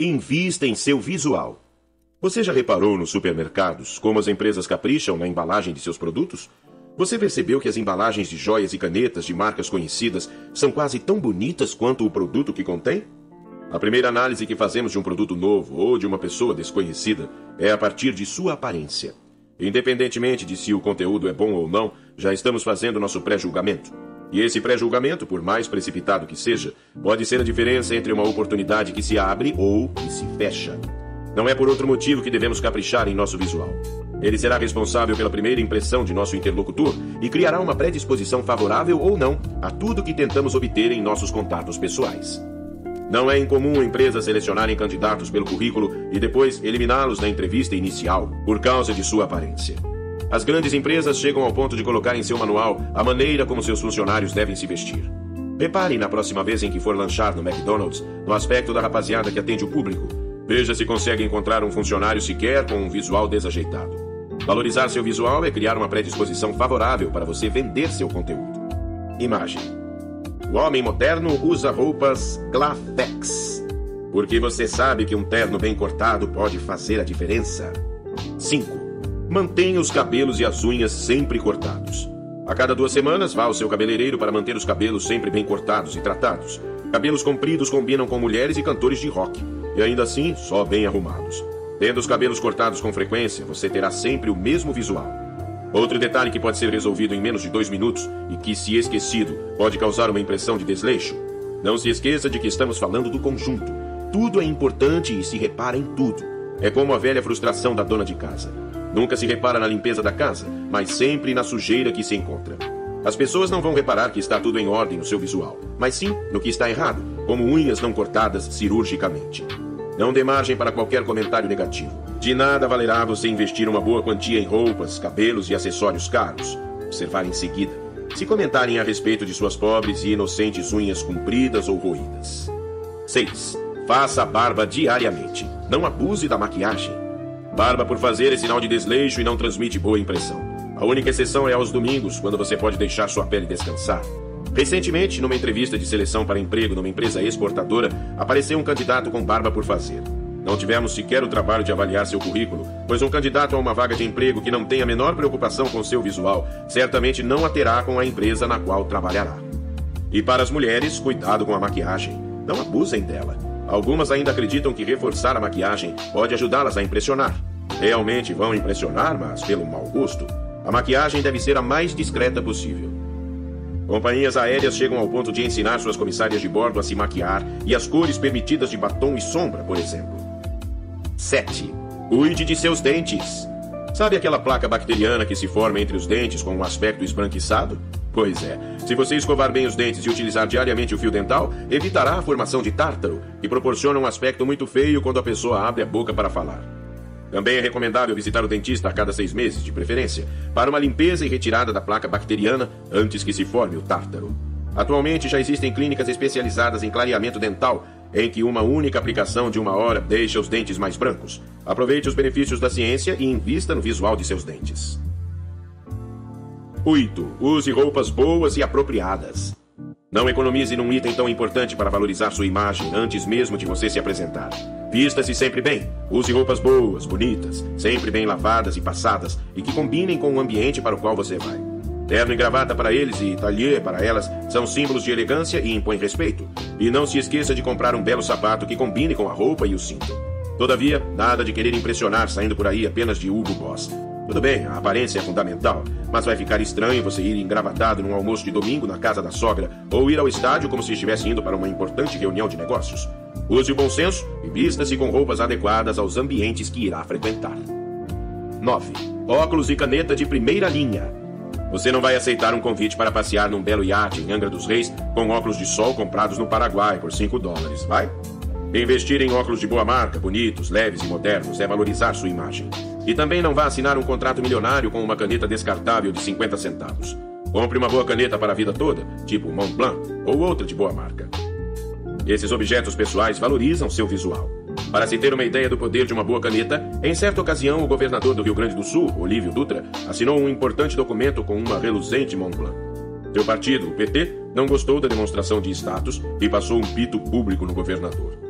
Invista em seu visual. Você já reparou nos supermercados como as empresas capricham na embalagem de seus produtos? Você percebeu que as embalagens de joias e canetas de marcas conhecidas são quase tão bonitas quanto o produto que contém? A primeira análise que fazemos de um produto novo ou de uma pessoa desconhecida é a partir de sua aparência. Independentemente de se o conteúdo é bom ou não, já estamos fazendo nosso pré-julgamento. E esse pré-julgamento, por mais precipitado que seja, pode ser a diferença entre uma oportunidade que se abre ou que se fecha. Não é por outro motivo que devemos caprichar em nosso visual. Ele será responsável pela primeira impressão de nosso interlocutor e criará uma predisposição favorável ou não a tudo que tentamos obter em nossos contatos pessoais. Não é incomum empresas selecionarem candidatos pelo currículo e depois eliminá-los na entrevista inicial por causa de sua aparência. As grandes empresas chegam ao ponto de colocar em seu manual a maneira como seus funcionários devem se vestir. Repare na próxima vez em que for lanchar no McDonald's no aspecto da rapaziada que atende o público. Veja se consegue encontrar um funcionário sequer com um visual desajeitado. Valorizar seu visual é criar uma predisposição favorável para você vender seu conteúdo. Imagem. O homem moderno usa roupas Clafex, porque você sabe que um terno bem cortado pode fazer a diferença. 5. Mantenha os cabelos e as unhas sempre cortados. A cada 2 semanas, vá ao seu cabeleireiro para manter os cabelos sempre bem cortados e tratados. Cabelos compridos combinam com mulheres e cantores de rock, e ainda assim, só bem arrumados. Tendo os cabelos cortados com frequência, você terá sempre o mesmo visual. Outro detalhe que pode ser resolvido em menos de 2 minutos e que, se esquecido, pode causar uma impressão de desleixo. Não se esqueça de que estamos falando do conjunto. Tudo é importante e se repara em tudo. É como a velha frustração da dona de casa. Nunca se repara na limpeza da casa, mas sempre na sujeira que se encontra. As pessoas não vão reparar que está tudo em ordem no seu visual, mas sim no que está errado, como unhas não cortadas cirurgicamente. Não dê margem para qualquer comentário negativo. De nada valerá você investir uma boa quantia em roupas, cabelos e acessórios caros. Observar em seguida, se comentarem a respeito de suas pobres e inocentes unhas compridas ou roídas. 6. Faça a barba diariamente. Não abuse da maquiagem. Barba por fazer é sinal de desleixo e não transmite boa impressão. A única exceção é aos domingos, quando você pode deixar sua pele descansar. Recentemente, numa entrevista de seleção para emprego numa empresa exportadora, apareceu um candidato com barba por fazer. Não tivemos sequer o trabalho de avaliar seu currículo, pois um candidato a uma vaga de emprego que não tem a menor preocupação com seu visual, certamente não a terá com a empresa na qual trabalhará. E para as mulheres, cuidado com a maquiagem. Não abusem dela. Algumas ainda acreditam que reforçar a maquiagem pode ajudá-las a impressionar. Realmente vão impressionar, mas pelo mau gosto. A maquiagem deve ser a mais discreta possível. Companhias aéreas chegam ao ponto de ensinar suas comissárias de bordo a se maquiar e as cores permitidas de batom e sombra, por exemplo. 7. Cuide de seus dentes. Sabe aquela placa bacteriana que se forma entre os dentes com um aspecto esbranquiçado? Pois é, se você escovar bem os dentes e utilizar diariamente o fio dental, evitará a formação de tártaro, que proporciona um aspecto muito feio quando a pessoa abre a boca para falar. Também é recomendável visitar o dentista a cada 6 meses, de preferência, para uma limpeza e retirada da placa bacteriana antes que se forme o tártaro. Atualmente já existem clínicas especializadas em clareamento dental, em que uma única aplicação de 1 hora deixa os dentes mais brancos. Aproveite os benefícios da ciência e invista no visual de seus dentes. 8. Use roupas boas e apropriadas. Não economize num item tão importante para valorizar sua imagem antes mesmo de você se apresentar. Vista-se sempre bem. Use roupas boas, bonitas, sempre bem lavadas e passadas e que combinem com o ambiente para o qual você vai. Terno e gravata para eles e tailleur para elas são símbolos de elegância e impõem respeito. E não se esqueça de comprar um belo sapato que combine com a roupa e o cinto. Todavia, nada de querer impressionar saindo por aí apenas de Hugo Boss. Tudo bem, a aparência é fundamental, mas vai ficar estranho você ir engravatado num almoço de domingo na casa da sogra ou ir ao estádio como se estivesse indo para uma importante reunião de negócios. Use o bom senso e vista-se com roupas adequadas aos ambientes que irá frequentar. 9. Óculos e caneta de primeira linha. Você não vai aceitar um convite para passear num belo iate em Angra dos Reis com óculos de sol comprados no Paraguai por $5, vai? Investir em óculos de boa marca, bonitos, leves e modernos é valorizar sua imagem. E também não vá assinar um contrato milionário com uma caneta descartável de 50 centavos. Compre uma boa caneta para a vida toda, tipo Montblanc, ou outra de boa marca. Esses objetos pessoais valorizam seu visual. Para se ter uma ideia do poder de uma boa caneta, em certa ocasião o governador do Rio Grande do Sul, Olívio Dutra, assinou um importante documento com uma reluzente Montblanc. Seu partido, o PT, não gostou da demonstração de status e passou um pito público no governador.